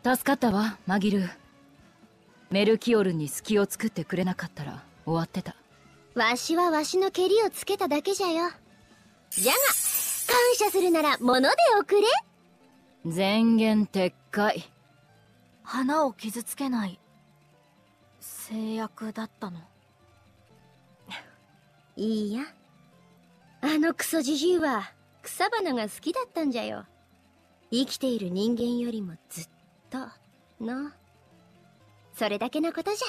助かったわ、マギルー。メルキオルンに隙を作ってくれなかったら終わってた。 わしはわしの蹴りをつけただけじゃよ。じゃが感謝するなら物でおくれ。 前言撤回。 花を傷つけない制約だったの？ いいや、あのクソジジイは草花が好きだったんじゃよ。生きている人間よりもずっとの。それだけのことじゃ。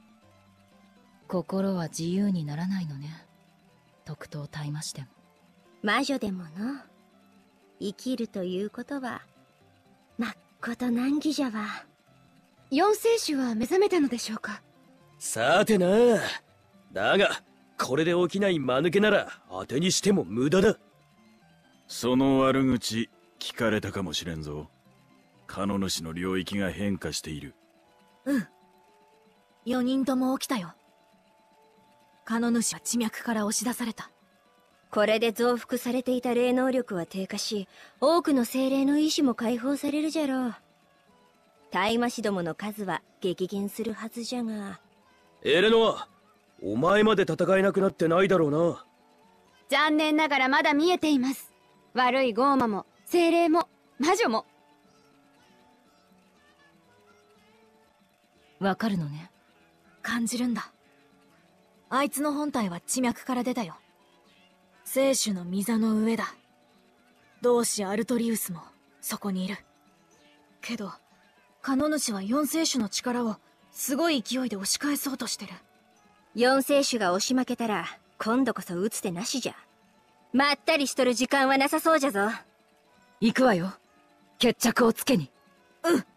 心は自由にならないのね。特等大魔師でも魔女でもの。生きるということはまっこと難儀じゃわ。 四聖種は目覚めたのでしょうか？ さてな。だがこれで起きない間抜けなら当てにしても無駄だ。 その悪口聞かれたかもしれんぞ。カノ主の領域が変化している。 うん。4人とも起きたよ。カノ主は地脈から押し出された。 これで増幅されていた霊能力は低下し、多くの精霊の意志も解放されるじゃろう。大魔師どもの数は激減するはずじゃが。 エレノア、お前まで戦えなくなってないだろうな。 残念ながらまだ見えています。悪いゴーマも精霊も魔女も。 わかるのね。 感じるんだ。あいつの本体は地脈から出たよ。聖種の御座の上だ。同志アルトリウスもそこにいる。けどカノ主は四聖種の力をすごい勢いで押し返そうとしてる。 四聖種が押し負けたら今度こそ打つ手なしじゃ。まったりしとる時間はなさそうじゃぞ。 行くわよ、決着をつけに。 うん。